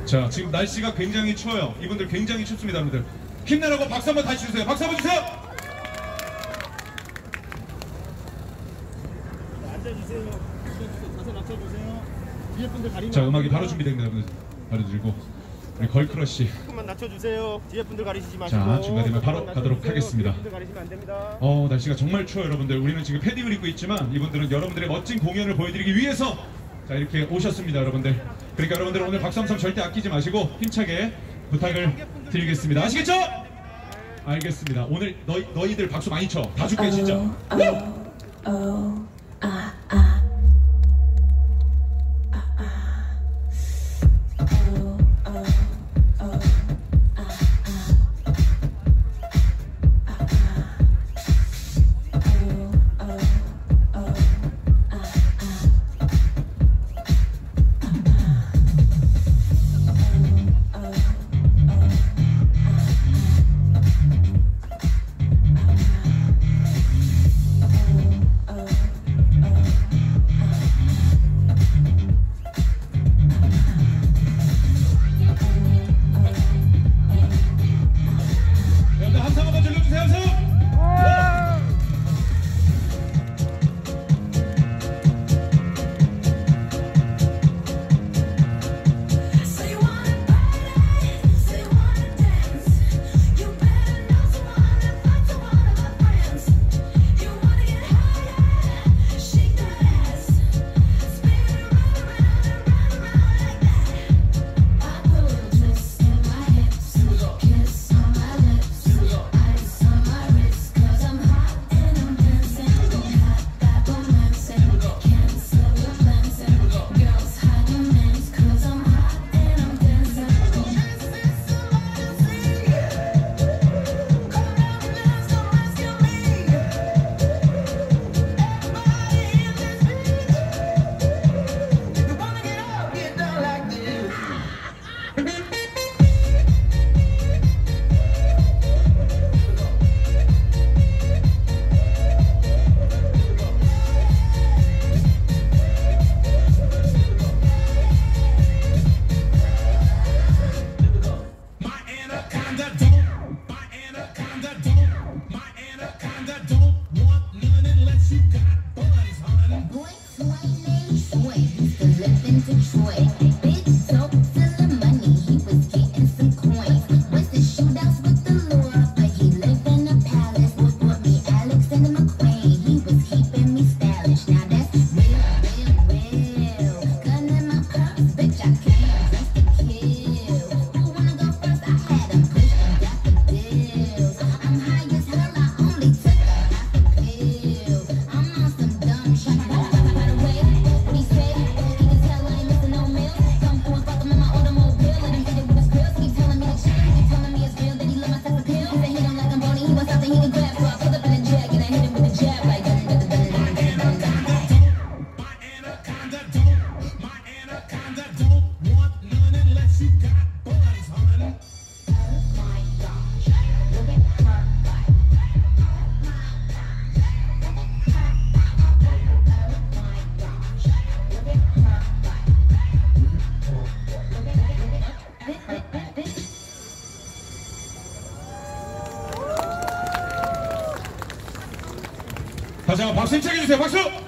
자, 지금 날씨가 굉장히 추워요. 이분들 굉장히 춥습니다, 여러분들. 힘내라고 박수 한번 다시 주세요. 박수 한번 주세요. 앉아주세요. 자세 낮춰주세요. 뒤에 분들 가리면. 자, 음악이 바로 준비됩니다, 여러분들. 바로 들고 우리 걸크러쉬. 조금만 낮춰주세요. 뒤에 분들 가리시지 마시고. 자, 중간되면 바로 가도록 하겠습니다. 뒤에 분들 가리시면 안 됩니다. 날씨가 정말 추워요, 여러분들. 우리는 지금 패딩을 입고 있지만 이분들은 여러분들의 멋진 공연을 보여드리기 위해서 자, 이렇게 오셨습니다, 여러분들. 그러니까 여러분들 오늘 박수 함성 절대 아끼지 마시고 힘차게 부탁을 드리겠습니다. 아시겠죠? 알겠습니다. 오늘 너희들 박수 많이 쳐. 다 줄게 진짜. 다시 한번 박수 힘차게 해주세요. 박수!